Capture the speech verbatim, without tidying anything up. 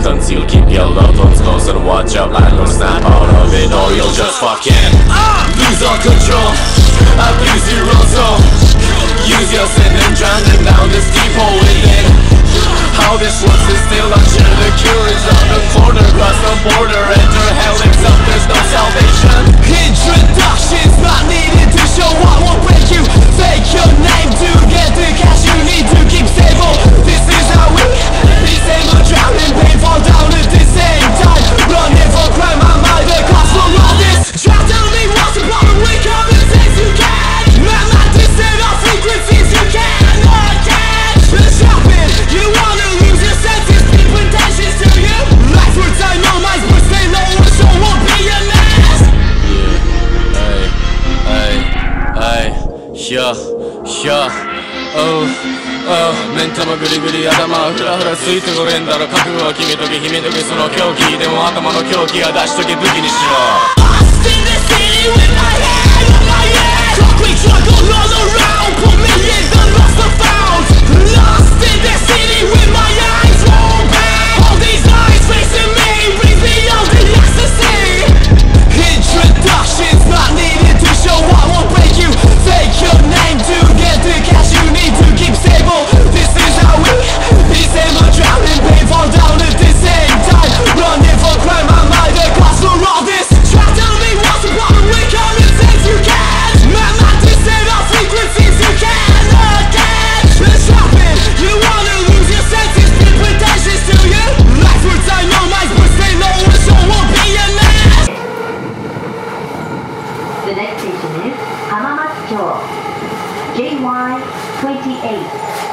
conceal, keep your loved ones close and watch out, like don't snap out of it or you'll just fucking lose all control. Abuse your own soul. Use your sin and drown them down this deep hole within. How this works is still unsure. The cure is on the corner, cross the border, enter hell itself, there's no salvation. Introductions not needed to show what will break you. Fake your name to get the cash you need to keep stable. This is how we disable, drown in pain, fall down at the same time. Running for crime, I might the cost for all this. Try to tell me what's the problem with common sense you can. Man, not to set off frequencies you cannot catch. The shopping, you wanna lose your senses, be pretentious to you. Life words I know, minds but stay low, so won't be your last. Yeah, ay, ay, ay, yeah, yeah, ohああ目ん玉グリグリ頭はフラフラついてこれんだろ覚悟は決めとけ秘めとけその狂気でも頭の狂気は出しとけ武器にしろ Lost in the city with my head on my head Clockwork struggle all around Put me in the lost and found Lost in the city with my eyes open All these eyes facing me brings me all the ecstasy Introductions not needed to show what will break you Fake your name to get the cash you need to keep stable This is how we disable, drown in pain, fall down at the same time Running for crime, I might the cost for all this Try to tell me what's the problem with common sense you can't Man, not to set off frequencies you cannot catch The shopping, you wanna lose your senses, be pretentious to you Life words I know, minds but stay low, so won't be your last The next station is Hamamatsu-cho J Y twenty-eight